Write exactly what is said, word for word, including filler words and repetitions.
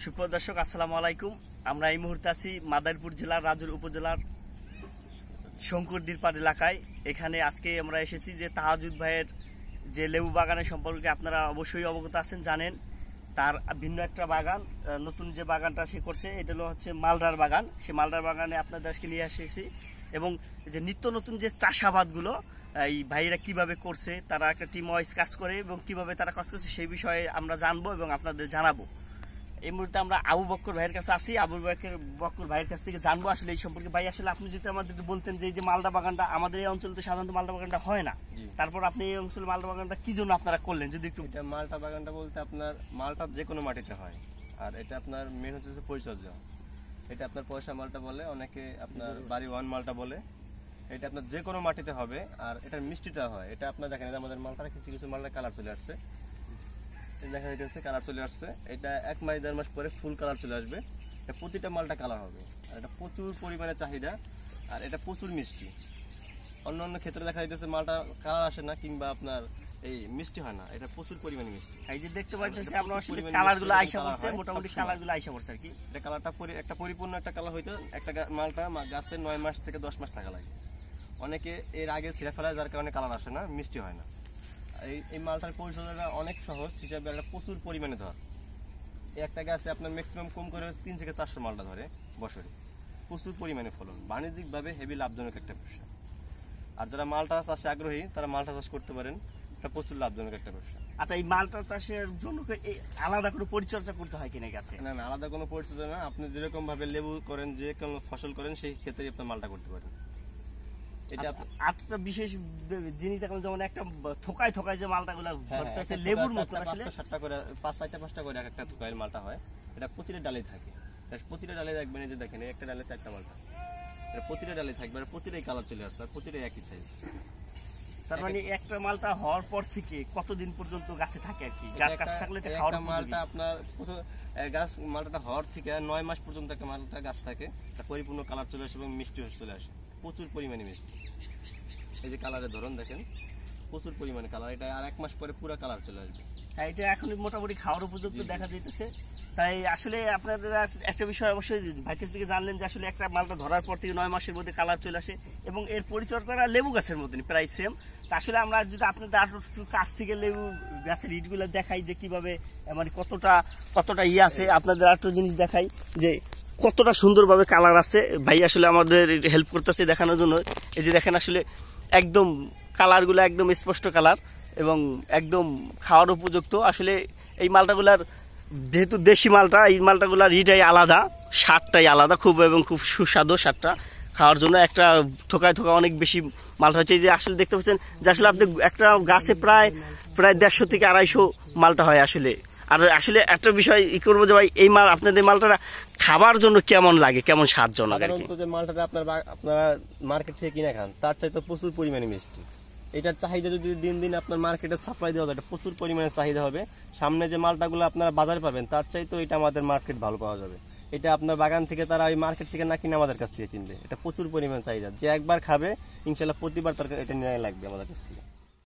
সুপ্রিয় দর্শক, আসসালামু আলাইকুম। আমরা এই মুহূর্তে আছি মাদারীপুর জেলার রাজুর উপজেলার শঙ্করদীরপাড় এলাকায়। এখানে আজকে আমরা এসেছি যে তাহাজুদ ভাইয়ের যে লেবু বাগানের সম্পর্কে আপনারা অবশ্যই অবগত আছেন, জানেন। তার ভিন্ন একটা বাগান, নতুন যে বাগানটা সে করছে এটা হলো হচ্ছে মালদার বাগান। সে মালদার বাগানে আপনাদের আজকে নিয়ে এসেছি এবং যে নিত্য নতুন যে চাষাবাদগুলো এই ভাইরা কিভাবে করছে, তারা একটা টিম ওয়াইজ কাজ করে এবং কিভাবে তারা কাজ করছে সেই বিষয়ে আমরা জানবো এবং আপনাদের জানাবো। এই মুহূর্তে আমরা আবু বক্কর ভাইয়ের কাছে আসি। আবু বক্কর ভাইয়ের কাছ থেকে জানবো আসলে এই সম্পর্কে। ভাই, আসলে আপনি যদি আমাদের বলতেন যে এই যে মালদা বাগানটা, আমাদের এই অঞ্চলে তো সাধারণত মালদা বাগানটা হয় না, তারপর আপনি এই অঞ্চলে মালদা বাগানটা কি জন্য আপনারা করলেন যদি একটু। এটা মালটা বাগানটা বলতে আপনার মালটা যে কোনো মাটিতে হয়, আর এটা আপনার মেন হচ্ছে পরিচর্যা। এটা আপনার পয়সা মালটা বলে, অনেকে আপনার বাড়ি ওয়ান মালটা বলে। এটা আপনার যে কোনো মাটিতে হবে, আর এটার মিষ্টিটা হয়। এটা আপনার দেখেন আমাদের মালটা কিছু কিছু মালটা কালার চলে আসছে, দেখা যাচ্ছে কালার চলে আসছে। এটা এক মাস দেড় মাস পরে ফুল কালার চলে আসবে। এটা প্রতিটা মালটা কালার হবে, আর এটা প্রচুর পরিমাণে চাহিদা, আর এটা প্রচুর মিষ্টি। অন্য অন্য ক্ষেত্রে দেখা যাচ্ছে মালটা কালার আসে না কিংবা আপনার এই মিষ্টি হয় না, এটা প্রচুর পরিমাণে মিষ্টি। এই যে দেখতে পাচ্ছেন আমরা আসলে কালারগুলো আইসা পড়ছে, মোটামুটি কালারগুলো আইসা পড়ছে আর কি। এটা কালারটা একটা পরিপূর্ণ একটা কালার হইতো একটা মালটা গাছের নয় মাস থেকে দশ মাস থাকা লাগে। অনেকে এর আগে ছিঁড়ে ফেলায়, যার কারণে কালার আসে না, মিষ্টি হয় না। এই এই মালটার পরিচর্যাটা অনেক সহজ হিসাবে একটা প্রচুর পরিমাণে ধর। একটা গাছে আপনার ম্যাক্সিমাম কম করে তিন থেকে চারশো মালটা ধরে বছরে, প্রচুর পরিমাণে ফলন, বাণিজ্যিকভাবে হেভি লাভজনক একটা ব্যবসা। আর যারা মালটা চাষে আগ্রহী তারা মালটা চাষ করতে পারেন, এটা প্রচুর লাভজনক একটা ব্যবসা। আচ্ছা, এই মালটা চাষের জন্য আলাদা কোনো পরিচর্যা করতে হয় কিনা গাছে? না না, আলাদা কোনো পরিচর্যা না। আপনি যেরকম ভাবে লেবু করেন, যে কোনো ফসল করেন, সেই ক্ষেত্রে আপনার মালটা করতে পারেন। এটা আটটা বিশেষ জিনিস দেখলাম, যেমন একটা থোকায় থোকায় যে মালটা গুলা ধরতেছে লেবুর মতো, আসলে সাতটা করে পাঁচ চারটা পাঁচটা করে এক একটা থোকায় মালটা হয়। এটা প্রতিটা ডালে থাকে, প্রতিটা ডালে দেখবেন, এই যে দেখেন একটা ডালে চারটা মালটা, এটা প্রতিটা ডালে থাকবে, আর প্রতিটাই কালার চলে আসছে, আর প্রতিটাই একই সাইজ। তার মানে একটা মালটা হওয়ার পর থেকে কতদিন পর্যন্ত গাছে থাকে আর কি? গাছ থাকলে এটা খাওয়ার মালটা আপনার গাছ মালটা হওয়ার থেকে নয় মাস পর্যন্ত একটা মালটা গাছ থাকে, পরিপূর্ণ কালার চলে আসে এবং মিষ্টি চলে আসে, প্রচুর পরিমাণে মিষ্টি। এই যে কালারের ধরন দেখেন, প্রচুর পরিমাণে কালার। এটা আর এক মাস পরে পুরো কালার চলে আসবে। এটা এখন মোটামুটি খাওয়ার উপযুক্ত দেখা যাইতেছে। তাই আসলে আপনাদের একটা বিষয় অবশ্যই ভাই কাছ থেকে জানলেন যে আসলে একটা মালটা ধরার পর থেকে নয় মাসের মধ্যে কালার চলে আসে এবং এর পরিচর্যাটা লেবু গাছের মতনই প্রায় সেম। তা আসলে আমরা যদি আপনাদের আরো একটু কাছ থেকে লেবু গাছের ইটগুলো দেখাই যে কিভাবে মানে কতটা কতটা ইয়ে আছে, আপনাদের আরেকটা জিনিস দেখাই যে কতটা সুন্দরভাবে কালার আছে। ভাই আসলে আমাদের হেল্প করতেছে দেখানোর জন্য। এই যে দেখেন আসলে একদম কালারগুলো একদম স্পষ্ট কালার এবং একদম খাওয়ার উপযুক্ত। আসলে এই মালটাগুলার যেহেতু দেশি মালটা, এই মালটাগুলার ইটাই আলাদা, স্বাদটাই আলাদা খুব, এবং খুব সুস্বাদু স্বাদটা খাওয়ার জন্য। একটা থোকায় থোকা অনেক বেশি মালটা হচ্ছে, যে আসলে দেখতে পাচ্ছেন যে আসলে আপনি একটা গাছে প্রায় প্রায় দেড়শো থেকে আড়াইশো মালটা হয় আসলে। আর আসলে একটা বিষয় ই করবো যে ভাই, এই মাল আপনাদের মালটা খাবার জন্য কেমন লাগে, কেমন স্বাদজনক? যে মালটা আপনার আপনারা মার্কেট থেকে কিনে খান তার চাইতে প্রচুর পরিমাণে মিষ্টি। এটার চাহিদা যদি দিন দিন আপনার মার্কেটে সাপ্লাই দেওয়া যায়, এটা প্রচুর পরিমাণে চাহিদা হবে। সামনে যে মালটাগুলো আপনারা বাজারে পাবেন তার চাইতে এটা আমাদের মার্কেট ভালো পাওয়া যাবে। এটা আপনার বাগান থেকে তারা ওই মার্কেট থেকে না কিনে আমাদের কাছ থেকে কিনবে। এটা প্রচুর পরিমাণে চাহিদা, যে একবার খাবে ইনশাল্লাহ প্রতিবার তার এটা নেওয়া লাগবে আমাদের কাছ থেকে।